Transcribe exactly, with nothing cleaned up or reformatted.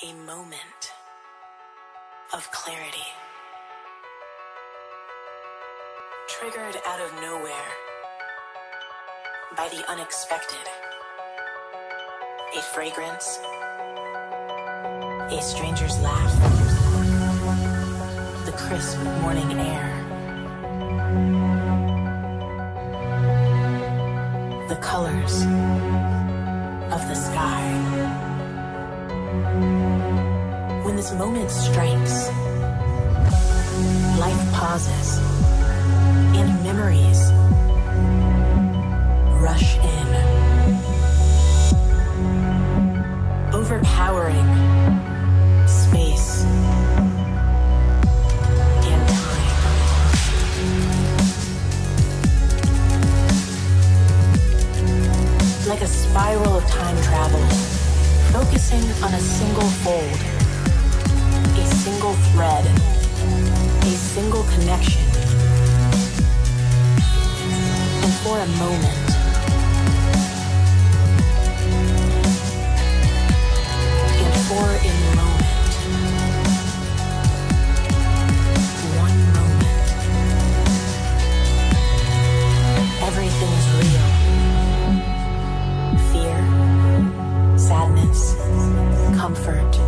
a moment of clarity, triggered out of nowhere by the unexpected. A fragrance, a stranger's laugh, the crisp morning air, the colors of the sky. When this moment strikes, life pauses and memories rush in, overpowering space and time. Like a spiral of time travel, focusing on a single fold, a single thread, a single connection. And for a moment, and for a moment, one moment, everything is real. Fear, sadness, comfort,